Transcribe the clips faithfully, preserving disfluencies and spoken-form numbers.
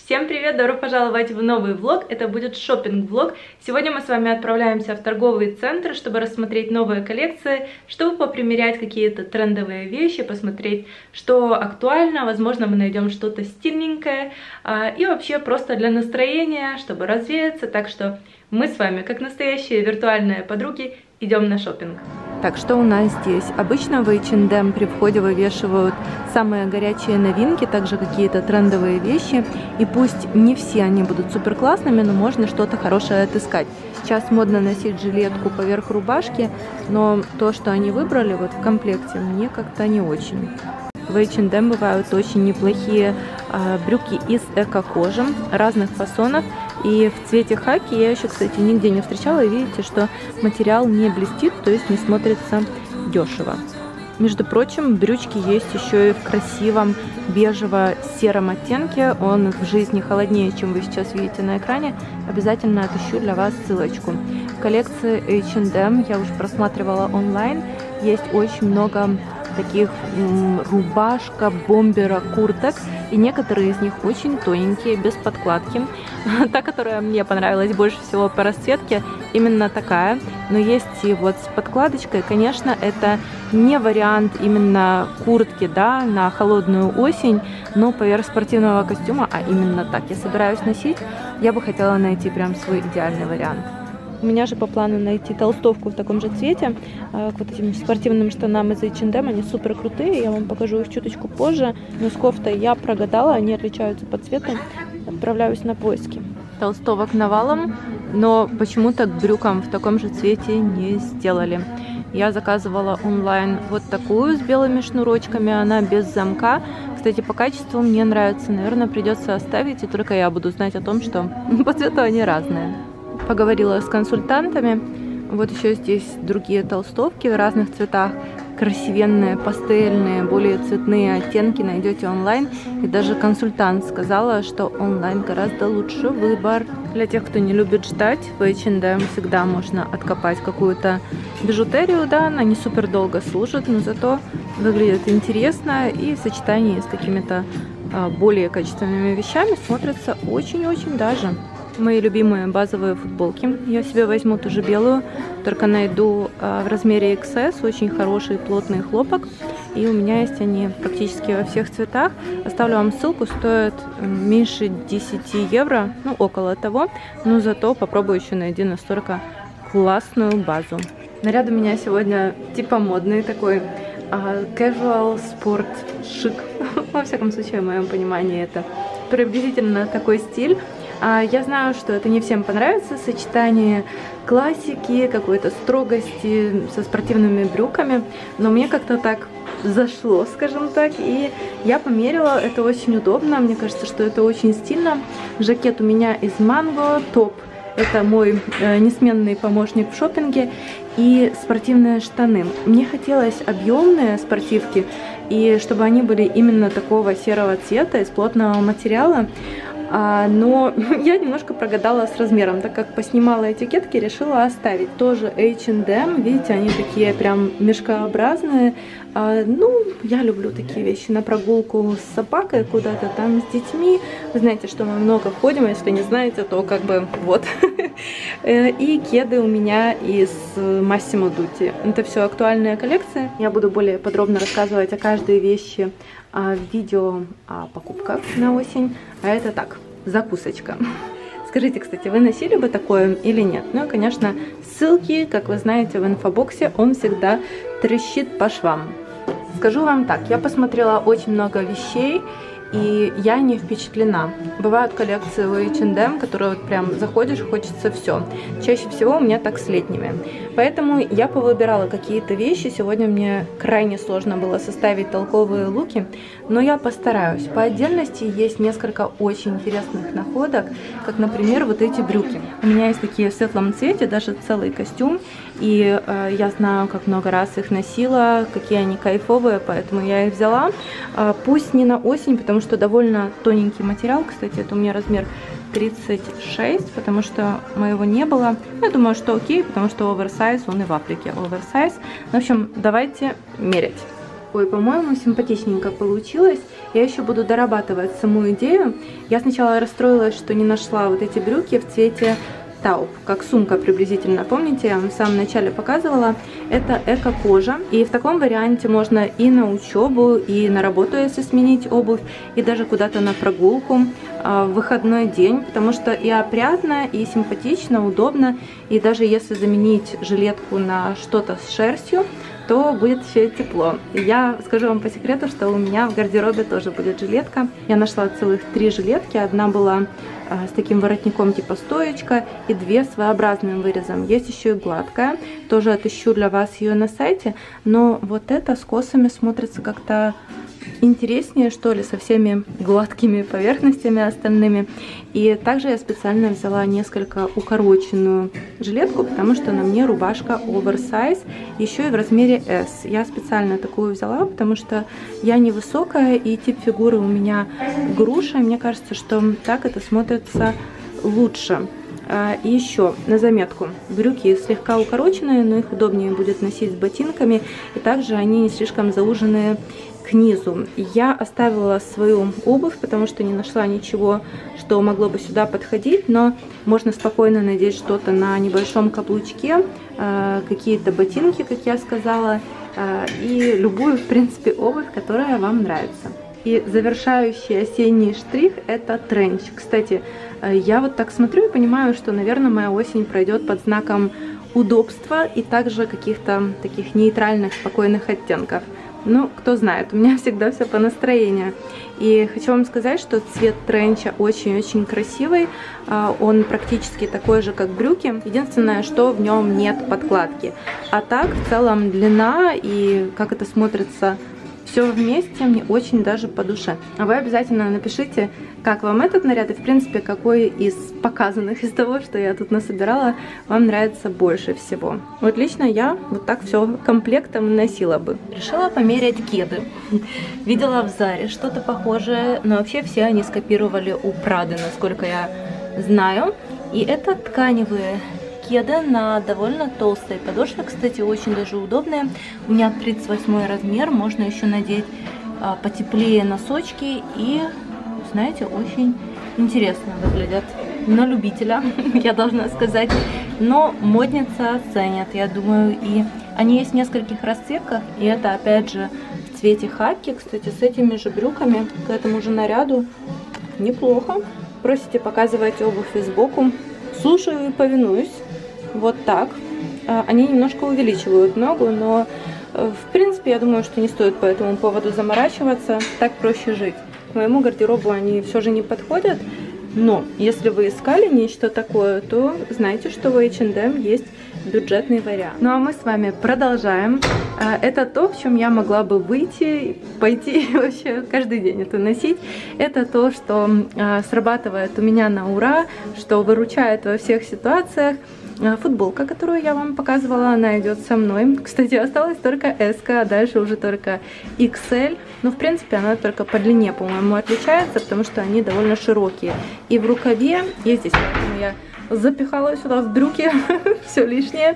Всем привет! Добро пожаловать в новый влог. Это будет шопинг-влог. Сегодня мы с вами отправляемся в торговые центры, чтобы рассмотреть новые коллекции, чтобы попримерять какие-то трендовые вещи, посмотреть, что актуально. Возможно, мы найдем что-то стильненькое и вообще просто для настроения, чтобы развеяться. Так что мы с вами, как настоящие виртуальные подруги, идем на шопинг. Так, что у нас здесь? Обычно в эйч энд эм при входе вывешивают самые горячие новинки, также какие-то трендовые вещи. И пусть не все они будут супер классными, но можно что-то хорошее отыскать. Сейчас модно носить жилетку поверх рубашки, но то, что они выбрали вот в комплекте, мне как-то не очень. В эйч энд эм бывают очень неплохие а, брюки из эко-кожи разных фасонов. И в цвете хаки я еще, кстати, нигде не встречала. И видите, что материал не блестит, то есть не смотрится дешево. Между прочим, брючки есть еще и в красивом бежево-сером оттенке. Он в жизни холоднее, чем вы сейчас видите на экране. Обязательно отыщу для вас ссылочку. В коллекции эйч энд эм я уже просматривала онлайн. Есть очень много таких рубашка, бомбера, курток. И некоторые из них очень тоненькие, без подкладки. Та, которая мне понравилась больше всего по расцветке, именно такая. Но есть и вот с подкладочкой. Конечно, это не вариант именно куртки, да, на холодную осень, но поверх спортивного костюма, а именно так я собираюсь носить, я бы хотела найти прям свой идеальный вариант. У меня же по плану найти толстовку в таком же цвете, к вот этим спортивным штанам из эйч энд эм. Они супер крутые, я вам покажу их чуточку позже. Но с кофтой я прогадала, они отличаются по цвету. Отправляюсь на поиски. Толстовок навалом, но почему-то к брюкам в таком же цвете не сделали. Я заказывала онлайн вот такую с белыми шнурочками, она без замка. Кстати, по качеству мне нравится, наверное, придется оставить, и только я буду знать о том, что по цвету они разные. Поговорила с консультантами. Вот еще здесь другие толстовки в разных цветах. Красивенные, пастельные, более цветные оттенки найдете онлайн. И даже консультант сказала, что онлайн гораздо лучше выбор. Для тех, кто не любит ждать, в эйч энд эм всегда можно откопать какую-то бижутерию. Да, она не супер долго служит, но зато выглядит интересно и в сочетании с какими-то более качественными вещами смотрится очень-очень даже. Мои любимые базовые футболки. Я себе возьму ту же белую, только найду в размере икс эс, очень хороший плотный хлопок. И у меня есть они практически во всех цветах. Оставлю вам ссылку, стоит меньше десяти евро, ну около того. Но зато попробую еще найти настолько классную базу. Наряд у меня сегодня типа модный такой. Casual, спорт, шик. Во всяком случае, в моем понимании это приблизительно такой стиль. Я знаю, что это не всем понравится, сочетание классики, какой-то строгости со спортивными брюками, но мне как-то так зашло, скажем так, и я померила, это очень удобно, мне кажется, что это очень стильно. Жакет у меня из Mango, топ, это мой э, несменный помощник в шопинге, и спортивные штаны. Мне хотелось объемные спортивки, и чтобы они были именно такого серого цвета, из плотного материала. А, но я немножко прогадала с размером, так как поснимала этикетки, решила оставить. Тоже эйч энд эм, видите, они такие прям мешкообразные. А, ну, я люблю такие вещи на прогулку с собакой куда-то там, с детьми. Вы знаете, что мы много ходим, если не знаете, то как бы вот. И кеды у меня из Massimo Dutti. Это все актуальная коллекция. Я буду более подробно рассказывать о каждой вещи в видео о покупках на осень. А это так, закусочка. Скажите, кстати, вы носили бы такое или нет? Ну и, конечно, ссылки, как вы знаете, в инфобоксе, он всегда трещит по швам. Скажу вам так, я посмотрела очень много вещей, и я не впечатлена. Бывают коллекции у эйч энд эм, которые вот прям заходишь, хочется все. Чаще всего у меня так с летними. Поэтому я повыбирала какие-то вещи. Сегодня мне крайне сложно было составить толковые луки, но я постараюсь. По отдельности есть несколько очень интересных находок, как, например, вот эти брюки. У меня есть такие в светлом цвете, даже целый костюм, и э, я знаю, как много раз их носила, какие они кайфовые, поэтому я их взяла. Э, пусть не на осень, потому что довольно тоненький материал. Кстати, это у меня размер тридцать шесть, потому что моего не было. Я думаю, что окей, потому что оверсайз, он и в Африке оверсайз. В общем, давайте мерять. Ой, по-моему, симпатичненько получилось. Я еще буду дорабатывать саму идею. Я сначала расстроилась, что не нашла вот эти брюки в цвете тауп, как сумка приблизительно. Помните, я вам в самом начале показывала? Это эко-кожа. И в таком варианте можно и на учебу, и на работу, если сменить обувь, и даже куда-то на прогулку в выходной день, потому что и опрятно, и симпатично, удобно. И даже если заменить жилетку на что-то с шерстью, то будет еще тепло. И я скажу вам по секрету, что у меня в гардеробе тоже будет жилетка. Я нашла целых три жилетки. Одна была а, с таким воротником типа стоечка, и две с своеобразным вырезом. Есть еще и гладкая. Тоже отыщу для вас ее на сайте. Но вот эта с косами смотрится как-то интереснее, что ли, со всеми гладкими поверхностями остальными. И также я специально взяла несколько укороченную жилетку, потому что на мне рубашка оверсайз, еще и в размере эс. Я специально такую взяла, потому что я невысокая, и тип фигуры у меня груша. Мне кажется, что так это смотрится лучше. И еще на заметку, брюки слегка укороченные, но их удобнее будет носить с ботинками, и также они не слишком зауженные к низу. Я оставила свою обувь, потому что не нашла ничего, что могло бы сюда подходить, но можно спокойно надеть что-то на небольшом каблучке, какие-то ботинки, как я сказала, и любую, в принципе, обувь, которая вам нравится. И завершающий осенний штрих — это тренч. Кстати, я вот так смотрю и понимаю, что, наверное, моя осень пройдет под знаком удобства и также каких-то таких нейтральных, спокойных оттенков. Ну, кто знает, у меня всегда все по настроению. И хочу вам сказать, что цвет тренча очень-очень красивый. Он практически такой же, как брюки. Единственное, что в нем нет подкладки. А так, в целом, длина и как это смотрится все вместе мне очень даже по душе. А вы обязательно напишите, как вам этот наряд и, в принципе, какой из показанных, из того, что я тут насобирала, вам нравится больше всего. Вот лично я вот так все комплектом носила бы. Решила померять кеды. Видела в Заре что-то похожее, но вообще все они скопировали у Прады, насколько я знаю. И это тканевые кеды на довольно толстой подошве, кстати, очень даже удобные. У меня тридцать восьмой размер, можно еще надеть а, потеплее носочки, и, знаете, очень интересно выглядят на любителя, я должна сказать. Но модницы оценят, я думаю, и они есть в нескольких расцветках, и это опять же в цвете хаки. Кстати, с этими же брюками к этому же наряду неплохо. Просите показывать обувь и сбоку. Слушаю и повинуюсь. Вот так. Они немножко увеличивают ногу, но в принципе я думаю, что не стоит по этому поводу заморачиваться. Так проще жить. К моему гардеробу они все же не подходят. Но если вы искали нечто такое, то знайте, что в эйч энд эм есть бюджетный вариант. Ну а мы с вами продолжаем. Это то, в чем я могла бы выйти, пойти вообще каждый день это носить. Это то, что срабатывает у меня на ура, что выручает во всех ситуациях. Футболка, которую я вам показывала, она идет со мной. Кстати, осталась только эс, а дальше уже только икс эль. Но, в принципе, она только по длине, по-моему, отличается, потому что они довольно широкие. И в рукаве, и здесь, поэтому я запихала сюда в брюки все лишнее,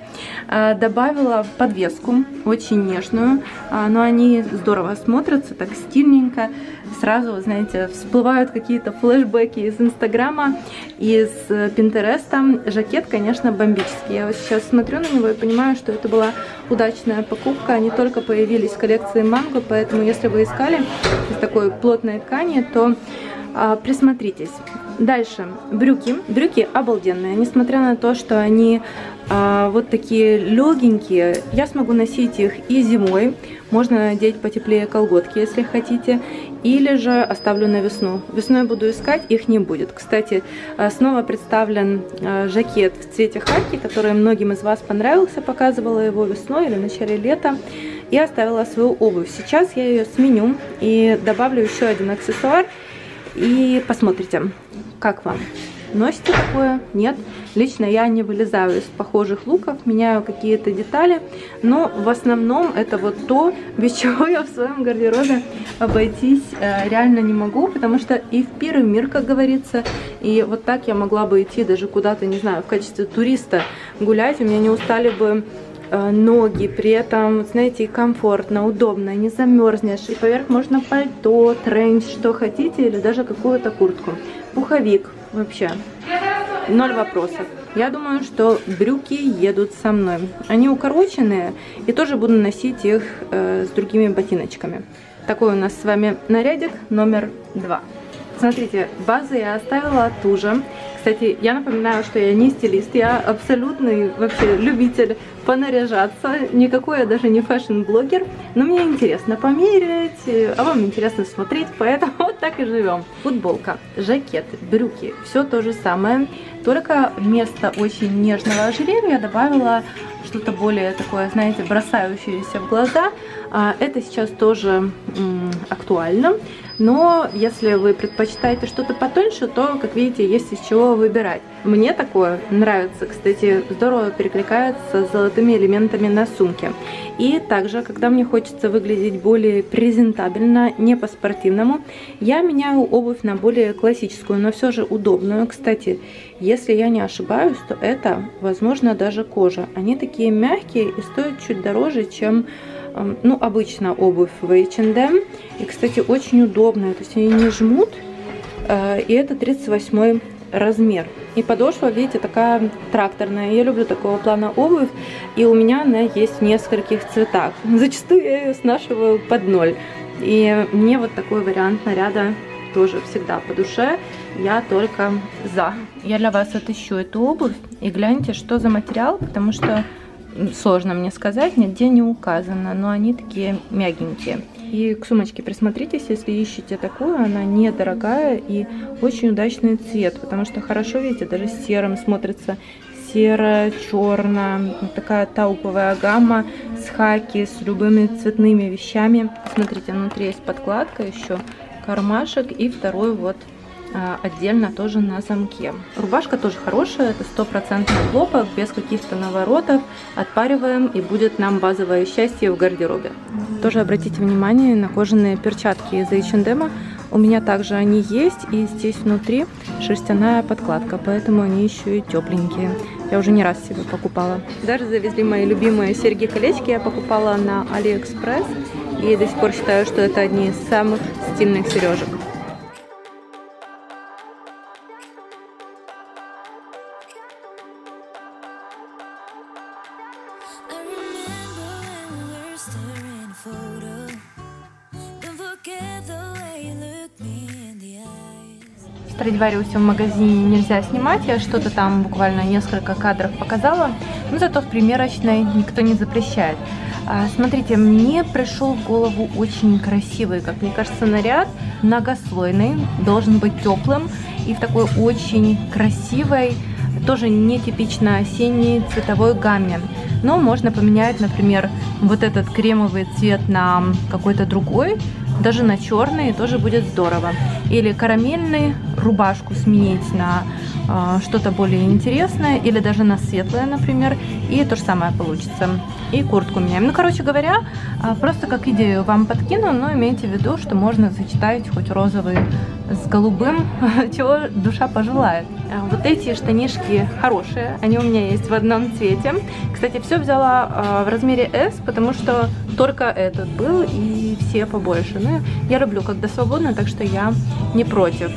добавила подвеску, очень нежную, но они здорово смотрятся, так стильненько. Сразу, знаете, всплывают какие-то флешбеки из Инстаграма, из Пинтереста. Жакет, конечно, бомбический. Я вот сейчас смотрю на него и понимаю, что это была удачная покупка. Они только появились в коллекции Манго, поэтому если вы искали из такой плотной ткани, то а, присмотритесь. Дальше, брюки. Брюки обалденные, несмотря на то, что они а, вот такие легенькие. Я смогу носить их и зимой. Можно надеть потеплее колготки, если хотите. Или же оставлю на весну. Весной буду искать, их не будет. Кстати, снова представлен жакет в цвете хаки, который многим из вас понравился. Показывала его весной или в начале лета. И оставила свою обувь. Сейчас я ее сменю и добавлю еще один аксессуар. И посмотрите, как вам. Носите такое? Нет. Лично я не вылезаю из похожих луков, меняю какие-то детали, но в основном это вот то, без чего я в своем гардеробе обойтись э, реально не могу, потому что и в пир, и в мир, как говорится, и вот так я могла бы идти даже куда-то, не знаю, в качестве туриста гулять, у меня не устали бы э, ноги, при этом, знаете, и комфортно, удобно, не замерзнешь. И поверх можно пальто, тренч, что хотите, или даже какую-то куртку. Пуховик вообще. Ноль вопросов. Я думаю, что брюки едут со мной. Они укороченные, и тоже буду носить их э, с другими ботиночками. Такой у нас с вами нарядик номер два. Смотрите, базу я оставила ту же. Кстати, я напоминаю, что я не стилист, я абсолютный вообще любитель понаряжаться. Никакой я даже не фэшн-блогер. Но мне интересно померить, а вам интересно смотреть, поэтому вот так и живем. Футболка, жакет, брюки, все то же самое. Только вместо очень нежного ожерелья я добавила что-то более такое, знаете, бросающееся в глаза. Это сейчас тоже актуально. Но если вы предпочитаете что-то потоньше, то, как видите, есть из чего выбирать. Мне такое нравится, кстати, здорово перекликается с золотыми элементами на сумке. И также, когда мне хочется выглядеть более презентабельно, не по-спортивному, я меняю обувь на более классическую, но все же удобную. Кстати, если я не ошибаюсь, то это, возможно, даже кожа. Они такие мягкие и стоят чуть дороже, чем... Ну, обычно обувь в эйч энд эм. И, кстати, очень удобная. То есть они не жмут. И это тридцать восьмой размер. И подошва, видите, такая тракторная. Я люблю такого плана обувь. И у меня она есть в нескольких цветах. Зачастую я ее снашиваю под ноль. И мне вот такой вариант наряда тоже всегда по душе. Я только за. Я для вас отыщу эту обувь. И гляньте, что за материал. Потому что... Сложно мне сказать, нигде не указано, но они такие мягенькие. И к сумочке присмотритесь, если ищете такую, она недорогая и очень удачный цвет, потому что хорошо, видите, даже серым смотрится, серо, черно, такая тауповая гамма с хаки, с любыми цветными вещами. Смотрите, внутри есть подкладка еще, кармашек и второй вот отдельно тоже на замке. Рубашка тоже хорошая, это стопроцентный хлопок, без каких-то наворотов. Отпариваем, и будет нам базовое счастье в гардеробе. Тоже обратите внимание на кожаные перчатки из эйч энд эм. У меня также они есть, и здесь внутри шерстяная подкладка, поэтому они еще и тепленькие. Я уже не раз себе покупала. Даже завезли мои любимые серьги-колечки, я покупала на Алиэкспресс, и до сих пор считаю, что это одни из самых стильных сережек. В Страдивариусе в магазине нельзя снимать, я что-то там буквально несколько кадров показала, но зато в примерочной никто не запрещает. А, смотрите, мне пришел в голову очень красивый, как мне кажется, наряд, многослойный, должен быть теплым и в такой очень красивой, тоже нетипично осенней цветовой гамме. Но можно поменять, например, вот этот кремовый цвет на какой-то другой, даже на черный, тоже будет здорово. Или карамельный, рубашку сменить на э, что-то более интересное, или даже на светлое, например, и то же самое получится. И куртку меняем. Ну, короче говоря, э, просто как идею вам подкину, но имейте в виду, что можно сочетать хоть розовый с голубым, чего душа пожелает. Вот эти штанишки хорошие, они у меня есть в одном цвете. Кстати, все взяла э, в размере эс, потому что только этот был и все побольше. Ну, я люблю, когда свободно, так что я не против.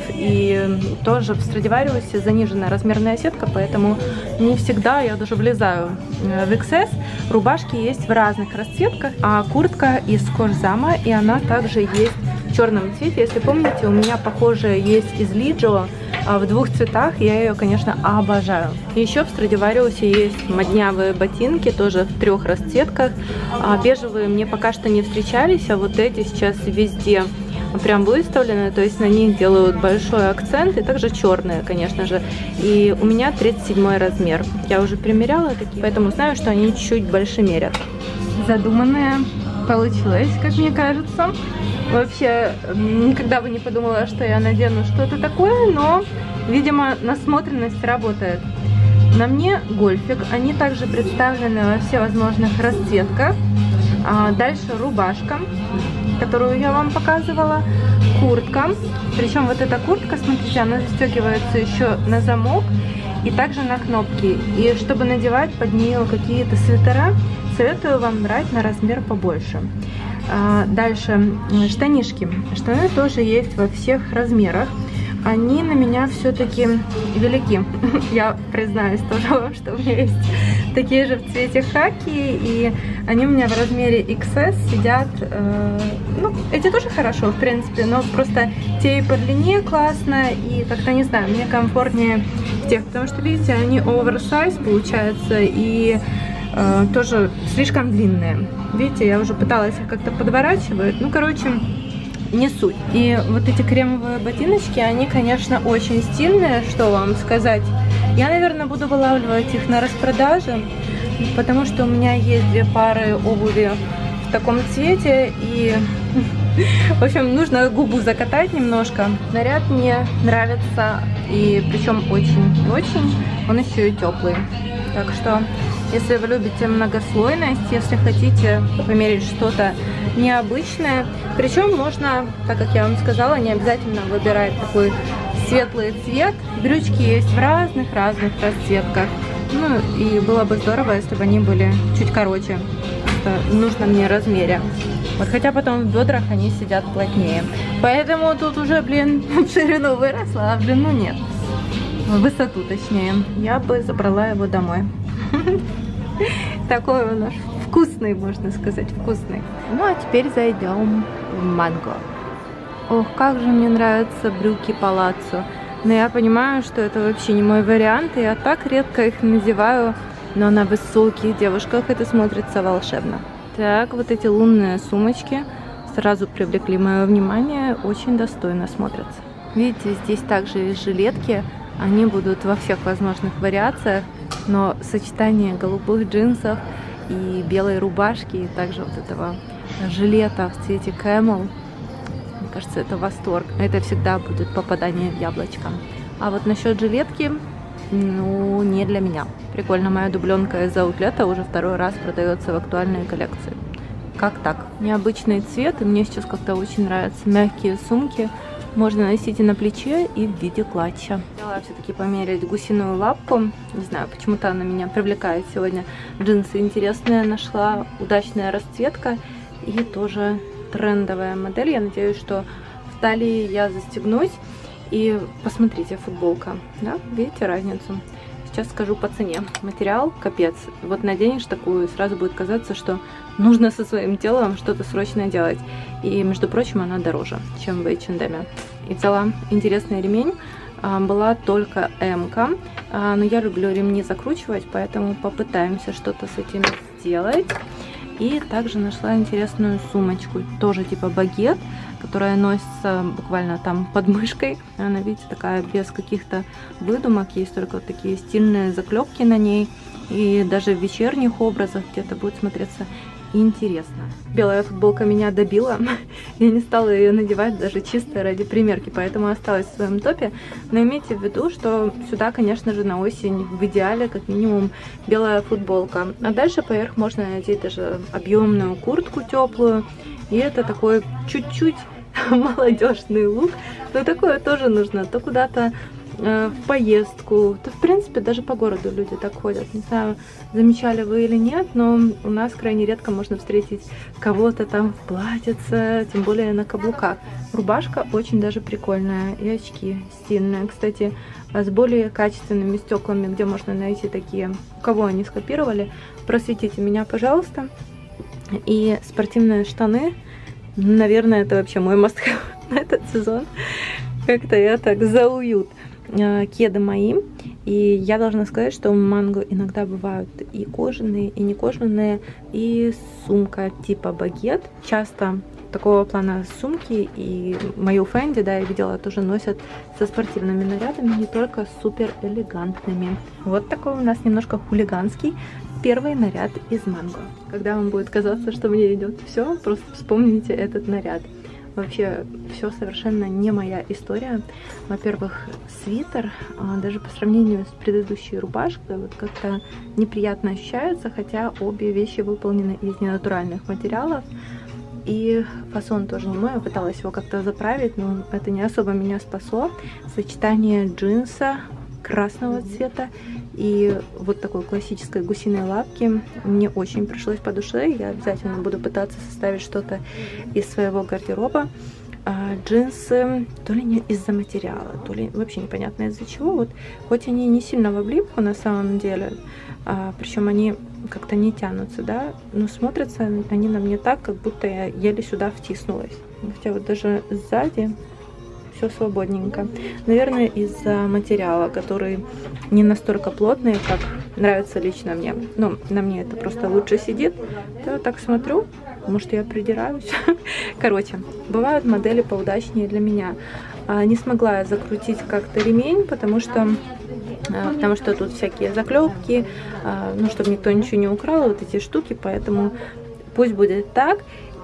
И тоже в Страдивариусе заниженная размерная сетка, поэтому не всегда я даже влезаю в икс эс. Рубашки есть в разных расцветках, а куртка из кожзама, и она также есть в черном цвете. Если помните, у меня похожая есть из Лиджио в двух цветах, я ее, конечно, обожаю. Еще в Страдивариусе есть моднявые ботинки, тоже в трех расцветках. Бежевые мне пока что не встречались, а вот эти сейчас везде прям выставлены, то есть на них делают большой акцент, и также черные, конечно же. И у меня тридцать седьмой размер. Я уже примеряла такие, поэтому знаю, что они чуть больше мерят. Задуманная получилось, как мне кажется. Вообще, никогда бы не подумала, что я надену что-то такое, но, видимо, насмотренность работает. На мне гольфик, они также представлены во всевозможных расцветках. А дальше рубашка, которую я вам показывала, куртка. Причем вот эта куртка, смотрите, она застегивается еще на замок и также на кнопки. И чтобы надевать под нее какие-то свитера, советую вам брать на размер побольше. Дальше штанишки. Штаны тоже есть во всех размерах. Они на меня все-таки велики. Я признаюсь тоже вам, что у меня есть такие же в цвете хаки, и они у меня в размере икс эс сидят. Э, ну, эти тоже хорошо, в принципе, но просто те и по длине классно, и как-то, не знаю, мне комфортнее в тех, потому что, видите, они оверсайз получается, и э, тоже слишком длинные. Видите, я уже пыталась их как-то подворачивать, ну, короче, не суть. И вот эти кремовые ботиночки, они, конечно, очень стильные, что вам сказать. Я, наверное, буду вылавливать их на распродаже, потому что у меня есть две пары обуви в таком цвете, и, в общем, нужно губу закатать немножко. Наряд мне нравится, и причем очень-очень, он еще и теплый. Так что, если вы любите многослойность, если хотите померить что-то необычное, причем можно, так как я вам сказала, не обязательно выбирать такой светлый цвет. Брючки есть в разных-разных расцветках. Ну и было бы здорово, если бы они были чуть короче, в нужном мне размере. Вот, хотя потом в бедрах они сидят плотнее. Поэтому тут уже, блин, в ширину выросла, а в длину нет. В высоту, точнее. Я бы забрала его домой. Такой он наш вкусный, можно сказать, вкусный. Ну а теперь зайдем в Манго. Ох, как же мне нравятся брюки палаццо. Но я понимаю, что это вообще не мой вариант, и я так редко их надеваю, но на высоких девушках это смотрится волшебно. Так, вот эти лунные сумочки сразу привлекли мое внимание, очень достойно смотрятся. Видите, здесь также есть жилетки, они будут во всех возможных вариациях, но сочетание голубых джинсов и белой рубашки, и также вот этого жилета в цвете camel, мне кажется, это восторг. Это всегда будет попадание в яблочко. А вот насчет жилетки, ну, не для меня. Прикольно, моя дубленка из аутлета уже второй раз продается в актуальной коллекции. Как так? Необычный цвет, и мне сейчас как-то очень нравятся мягкие сумки. Можно носить и на плече, и в виде клатча. Хотела все-таки померить гусиную лапку. Не знаю, почему-то она меня привлекает сегодня. Джинсы интересные нашла, удачная расцветка и тоже трендовая модель. Я надеюсь, что в талии я застегнусь. И посмотрите, футболка, да, видите разницу? Сейчас скажу по цене. Материал капец. Вот наденешь такую, и сразу будет казаться, что нужно со своим телом что-то срочно делать. И, между прочим, она дороже, чем в эйч энд эм. И взяла интересный ремень. Была только эм-ка, но я люблю ремни закручивать, поэтому попытаемся что-то с этим сделать. И также нашла интересную сумочку, тоже типа багет, которая носится буквально там под мышкой. Она, видите, такая без каких-то выдумок, есть только вот такие стильные заклепки на ней. И даже в вечерних образах где-то будет смотреться интересно. Белая футболка меня добила. Я не стала ее надевать даже чисто ради примерки, поэтому осталась в своем топе. Но имейте в виду, что сюда, конечно же, на осень в идеале как минимум белая футболка. А дальше поверх можно надеть даже объемную куртку теплую. И это такой чуть-чуть молодежный лук. Но такое тоже нужно. То куда-то в поездку, то в принципе даже по городу люди так ходят. Не знаю, замечали вы или нет, но у нас крайне редко можно встретить кого-то там в платьице, тем более на каблуках. Рубашка очень даже прикольная, и очки стильные. Кстати, с более качественными стеклами, где можно найти такие, у кого они скопировали, просветите меня, пожалуйста. И спортивные штаны, наверное, это вообще мой must-have на этот сезон. Как-то я так за уют. Кеды мои, и я должна сказать, что в Манго иногда бывают и кожаные, и не кожаные, и сумка типа багет. Часто такого плана сумки, и мою Фенди, да, я видела, тоже носят со спортивными нарядами, не только супер элегантными. Вот такой у нас немножко хулиганский первый наряд из Манго. Когда вам будет казаться, что мне идет все, просто вспомните этот наряд. Вообще, все совершенно не моя история. Во-первых, свитер, даже по сравнению с предыдущей рубашкой, вот как-то неприятно ощущается, хотя обе вещи выполнены из ненатуральных материалов. И фасон тоже не мой, я пыталась его как-то заправить, но это не особо меня спасло. Сочетание джинса, красного цвета и вот такой классической гусиной лапки. Мне очень пришлось по душе. Я обязательно буду пытаться составить что-то из своего гардероба. А, джинсы, то ли не из-за материала, то ли вообще непонятно из-за чего. Вот, хоть они не сильно в облипку на самом деле, а, причем они как-то не тянутся, да, но смотрятся они на мне так, как будто я еле сюда втиснулась. Хотя вот даже сзади все свободненько. Наверное, из-за материала, который не настолько плотный, как нравится лично мне. Ну, на мне это просто лучше сидит. Я вот так смотрю, может, я придираюсь. Короче, бывают модели поудачнее для меня. А, не смогла я закрутить как-то ремень, потому что а, потому что тут всякие заклепки, а, ну, чтобы никто ничего не украл, вот эти штуки, поэтому пусть будет так.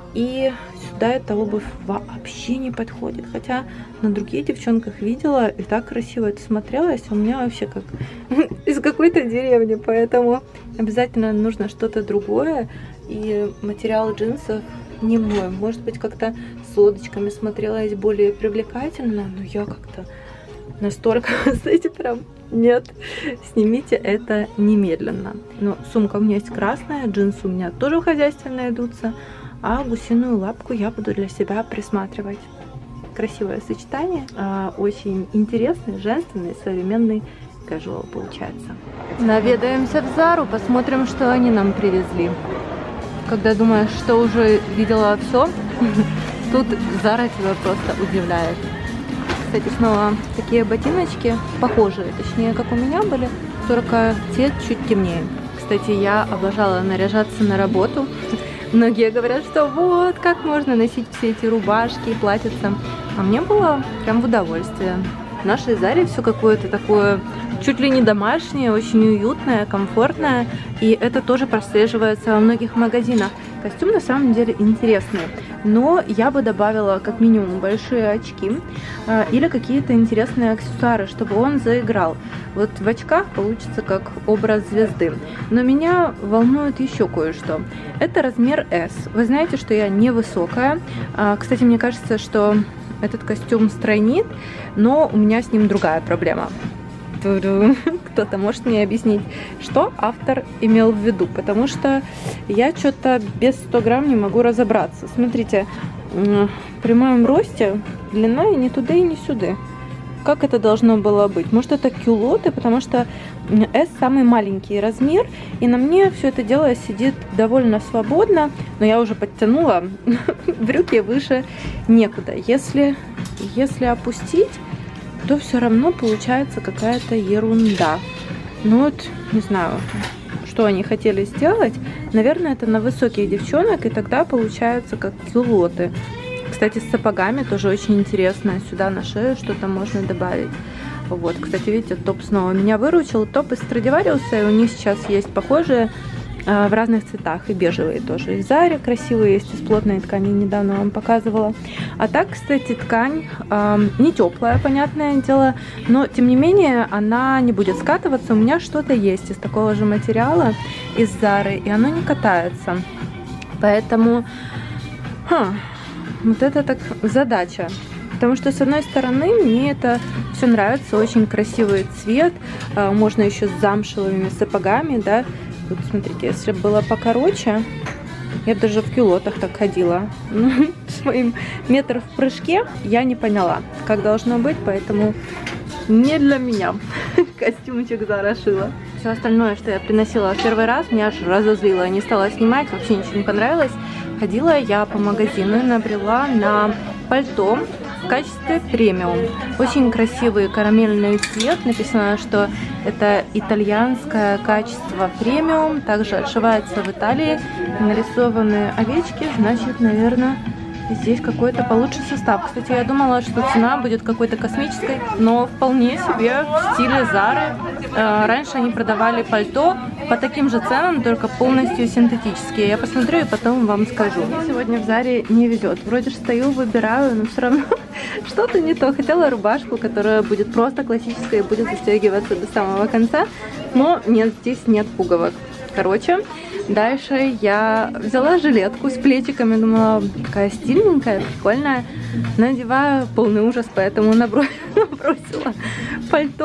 И сюда эта обувь вообще не подходит. Хотя на других девчонках видела, и так красиво это смотрелось. А у меня вообще как из какой-то деревни. Поэтому обязательно нужно что-то другое. И материал джинсов не мой. Может быть, как-то с лодочками смотрелась более привлекательно. Но я как-то настолько, знаете, прям нет. Снимите это немедленно. Но сумка у меня есть красная. Джинсы у меня тоже в хозяйстве найдутся. А гусиную лапку я буду для себя присматривать. Красивое сочетание, очень интересный, женственный, современный casual получается. Наведаемся в Зару, посмотрим, что они нам привезли. Когда думаешь, что уже видела все, тут Зара тебя просто удивляет. Кстати, снова такие ботиночки, похожие, точнее, как у меня были, только цвет чуть темнее. Кстати, я обожала наряжаться на работу. Многие говорят, что вот, как можно носить все эти рубашки и платьица. А мне было прям в удовольствие. В нашей Заре все какое-то такое чуть ли не домашнее, очень уютное, комфортное. И это тоже прослеживается во многих магазинах. Костюм на самом деле интересный. Но я бы добавила как минимум большие очки э, или какие-то интересные аксессуары, чтобы он заиграл. Вот в очках получится как образ звезды. Но меня волнует еще кое-что. Это размер эс. Вы знаете, что я невысокая. Э, кстати, мне кажется, что этот костюм стройнит, но у меня с ним другая проблема. Кто-то может мне объяснить, что автор имел в виду, потому что я что-то без ста грамм не могу разобраться. Смотрите, при моем росте длина и не туда, и не сюда. Как это должно было быть? Может, это кюлоты, потому что эс самый маленький размер, и на мне все это дело сидит довольно свободно, но я уже подтянула брюки выше некуда. Если, если опустить, то все равно получается какая-то ерунда. Ну вот, не знаю, что они хотели сделать. Наверное, это на высоких девчонок, и тогда получается как кюлоты. Кстати, с сапогами тоже очень интересно. Сюда на шею что-то можно добавить. Вот, кстати, видите, топ снова меня выручил. Топ из Страдивариуса, и у них сейчас есть похожие в разных цветах, и бежевые тоже. И в Заре красивые есть, из плотной ткани, недавно вам показывала. А так, кстати, ткань э, не теплая, понятное дело, но тем не менее она не будет скатываться. У меня что-то есть из такого же материала, из Зары, и оно не катается. Поэтому ха, вот это так задача. Потому что, с одной стороны, мне это все нравится, очень красивый цвет, э, можно еще с замшевыми сапогами, да. Вот смотрите, если бы было покороче, я даже в кюлотах так ходила. Своим метр в прыжке я не поняла, как должно быть, поэтому не для меня. Костюмчик Зара шила. Все остальное, что я приносила в первый раз, меня аж разозлило. Не стала снимать, вообще ничего не понравилось. Ходила я по магазину и набрела на пальто в качестве премиум. Очень красивый карамельный цвет. Написано, что это итальянское качество премиум. Также отшивается в Италии. Нарисованы овечки, значит, наверное, здесь какой-то получше состав. Кстати, я думала, что цена будет какой-то космической, но вполне себе в стиле Зары. Раньше они продавали пальто по таким же ценам, только полностью синтетические. Я посмотрю и потом вам скажу. Мне сегодня в Заре не везет. Вроде же стою, выбираю, но все равно что-то не то. Хотела рубашку, которая будет просто классическая и будет застегиваться до самого конца, но нет, здесь нет пуговок. Короче, дальше я взяла жилетку с плечиками, думала, какая стильненькая, прикольная. Надеваю, полный ужас, поэтому набросила пальто.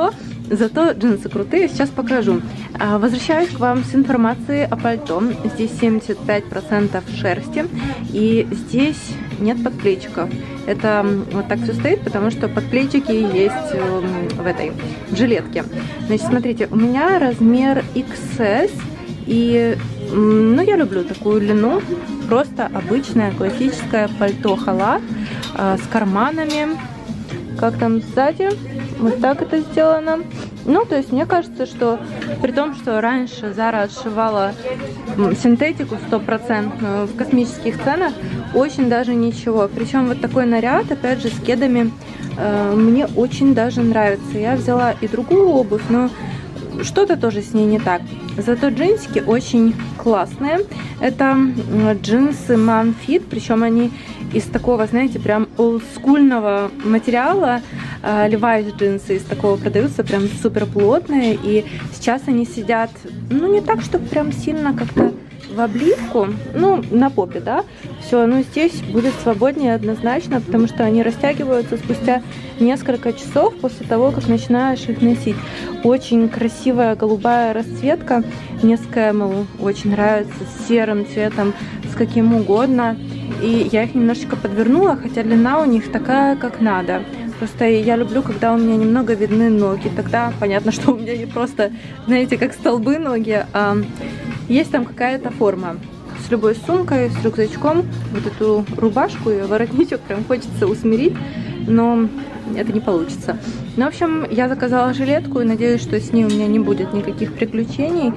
Зато джинсы крутые, сейчас покажу. Возвращаюсь к вам с информацией о пальто. Здесь семьдесят пять процентов шерсти, и здесь нет подплечиков. Это вот так все стоит, потому что подплечики есть в этой в жилетке. Значит, смотрите, у меня размер икс эс, и ну, я люблю такую длину. Просто обычное классическое пальто-халат э, с карманами. Как там сзади? Вот так это сделано. Ну, то есть мне кажется, что при том, что раньше Зара отшивала синтетику стопроцентную в космических ценах, очень даже ничего. Причем вот такой наряд, опять же, с кедами, э, мне очень даже нравится. Я взяла и другую обувь, но что-то тоже с ней не так. Зато джинсики очень классные. Это джинсы Manfit, причем они из такого, знаете, прям олдскульного материала. Levi's джинсы из такого продаются, прям супер плотные. И сейчас они сидят, ну, не так, чтобы прям сильно как-то в обливку, ну, на попе, да, все, ну, здесь будет свободнее однозначно, потому что они растягиваются спустя несколько часов после того, как начинаешь их носить. Очень красивая голубая расцветка, мне с Camel очень нравится, с серым цветом, с каким угодно, и я их немножечко подвернула, хотя длина у них такая, как надо. Просто я люблю, когда у меня немного видны ноги, тогда понятно, что у меня не просто, знаете, как столбы ноги, а есть там какая-то форма. С любой сумкой, с рюкзачком, вот эту рубашку и воротничок прям хочется усмирить, но это не получится. Ну, в общем, я заказала жилетку и надеюсь, что с ней у меня не будет никаких приключений.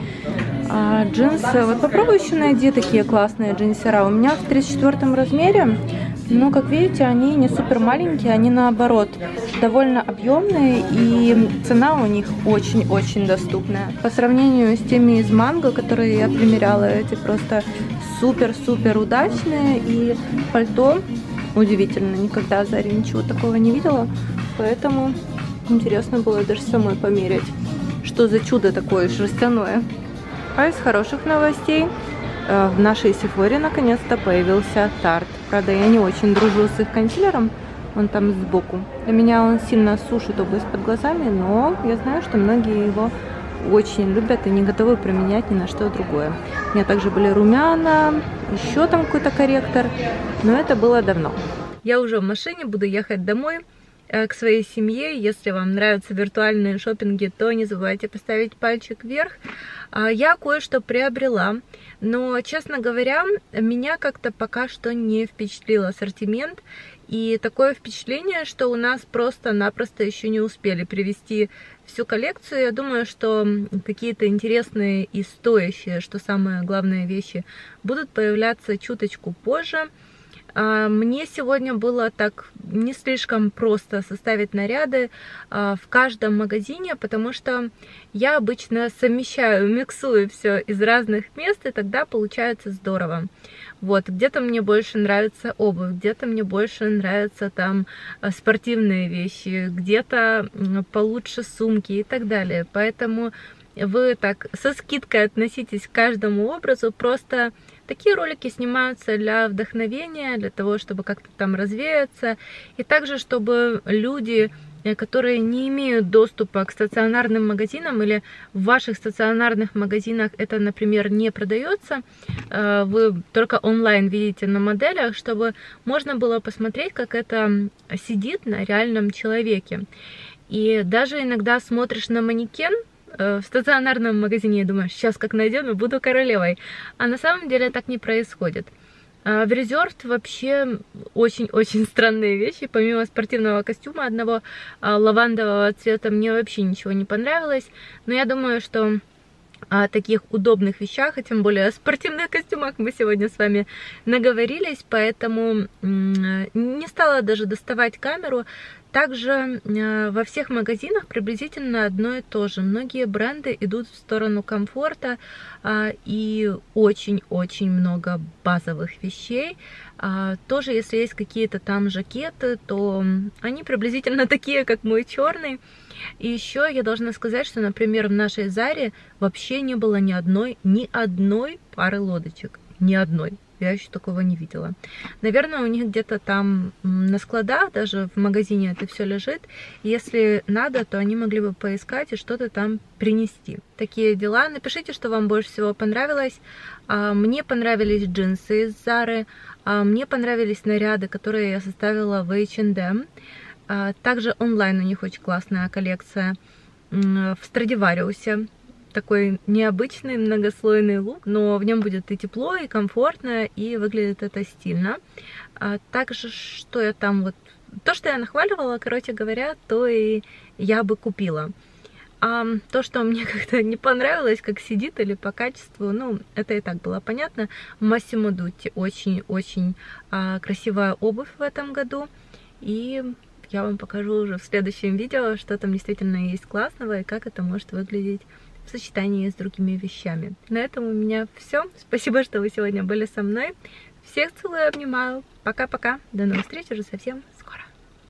А джинсы, вот попробуй еще найди такие классные джинсера. У меня в тридцать четвёртом размере, но, как видите, они не супер маленькие, они наоборот довольно объемные, и цена у них очень-очень доступная. По сравнению с теми из Манго, которые я примеряла, эти просто супер-супер удачные, и пальто удивительно, никогда в Заре ничего такого не видела, поэтому интересно было даже самой померять, что за чудо такое шерстяное. А из хороших новостей в нашей Сефоре наконец-то появился Тарт. Правда, я не очень дружу с их консилером, он там сбоку. Для меня он сильно сушит область под глазами, но я знаю, что многие его очень любят и не готовы применять ни на что другое. У меня также были румяна, еще там какой-то корректор, но это было давно. Я уже в машине, буду ехать домой к своей семье. Если вам нравятся виртуальные шопинги, то не забывайте поставить пальчик вверх. Я кое-что приобрела, но, честно говоря, меня как-то пока что не впечатлил ассортимент. И такое впечатление, что у нас просто-напросто еще не успели привезти всю коллекцию. Я думаю, что какие-то интересные и стоящие, что самое главное, вещи будут появляться чуточку позже. Мне сегодня было так не слишком просто составить наряды в каждом магазине, потому что я обычно совмещаю, миксую все из разных мест, и тогда получается здорово. Вот, где-то мне больше нравится обувь, где-то мне больше нравятся там спортивные вещи, где-то получше сумки и так далее. Поэтому вы так со скидкой относитесь к каждому образу, просто такие ролики снимаются для вдохновения, для того, чтобы как-то там развеяться, и также, чтобы люди, которые не имеют доступа к стационарным магазинам, или в ваших стационарных магазинах это, например, не продается, вы только онлайн видите на моделях, чтобы можно было посмотреть, как это сидит на реальном человеке. И даже иногда смотришь на манекен в стационарном магазине и думаешь, сейчас как найдем и буду королевой. А на самом деле так не происходит. В Reserved вообще очень-очень странные вещи. Помимо спортивного костюма одного лавандового цвета мне вообще ничего не понравилось. Но я думаю, что о таких удобных вещах, и тем более о спортивных костюмах мы сегодня с вами наговорились, поэтому не стала даже доставать камеру. Также во всех магазинах приблизительно одно и то же. Многие бренды идут в сторону комфорта, и очень-очень много базовых вещей. Тоже, если есть какие-то там жакеты, то они приблизительно такие, как мой черный. И еще я должна сказать, что, например, в нашей Заре вообще не было ни одной, ни одной пары лодочек. Ни одной. я еще такого не видела. Наверное, у них где-то там на складах, даже в магазине это все лежит. Если надо, то они могли бы поискать и что-то там принести. Такие дела. Напишите, что вам больше всего понравилось. Мне понравились джинсы из Зары. Мне понравились наряды, которые я составила в эйч энд эм. Также онлайн у них очень классная коллекция. В Страдивариусе такой необычный многослойный лук, но в нем будет и тепло, и комфортно, и выглядит это стильно. Также, что я там вот... То, что я нахваливала, короче говоря, то и я бы купила. А то, что мне как-то не понравилось, как сидит или по качеству, ну, это и так было понятно. Массимо Дутти. Очень-очень а, красивая обувь в этом году. И я вам покажу уже в следующем видео, что там действительно есть классного и как это может выглядеть в сочетании с другими вещами. На этом у меня все. Спасибо, что вы сегодня были со мной. Всех целую и обнимаю. Пока-пока. До новых встреч уже совсем